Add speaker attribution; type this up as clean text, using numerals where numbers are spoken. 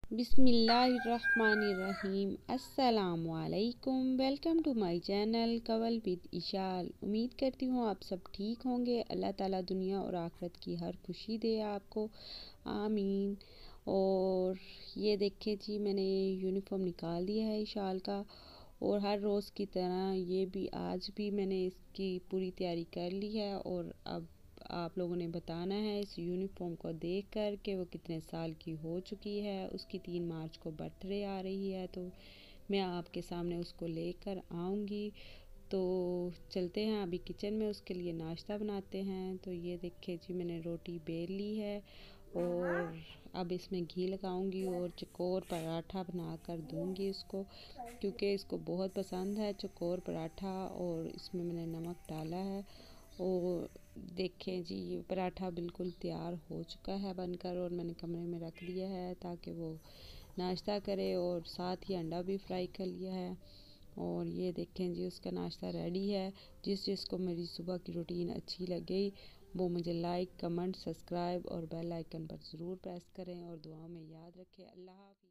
Speaker 1: बिस्मिल्लाहिर्रहमानिर्रहीम। अस्सलामुअलैकुम। Welcome to my channel Kawal with Ishal. उम्मीद करती हूँ आप सब ठीक होंगे। अल्लाह ताला दुनिया और आखिरत की हर खुशी दे आपको, आमीन। और ये देखिए जी, मैंने यूनिफॉर्म निकाल दिया है इशाल का, और हर रोज़ की तरह ये भी आज भी मैंने इसकी पूरी तैयारी कर ली है। और अब आप लोगों ने बताना है इस यूनिफॉर्म को देखकर कि वो कितने साल की हो चुकी है। उसकी 3 मार्च को बर्थडे आ रही है, तो मैं आपके सामने उसको लेकर आऊँगी। तो चलते हैं अभी किचन में, उसके लिए नाश्ता बनाते हैं। तो ये देखिए जी, मैंने रोटी बेल ली है और अब इसमें घी लगाऊंगी और चकोर पराठा बनाकर दूंगी उसको, क्योंकि इसको बहुत पसंद है चकोर पराठा। और इसमें मैंने नमक डाला है। और देखें जी, ये पराठा बिल्कुल तैयार हो चुका है बनकर, और मैंने कमरे में रख दिया है ताकि वो नाश्ता करे, और साथ ही अंडा भी फ्राई कर लिया है। और ये देखें जी, उसका नाश्ता रेडी है। जिसको मेरी सुबह की रूटीन अच्छी लगे वो मुझे लाइक, कमेंट, सब्सक्राइब और बेल आइकन पर ज़रूर प्रेस करें, और दुआओं में याद रखें। अल्लाह हाफ़िज़।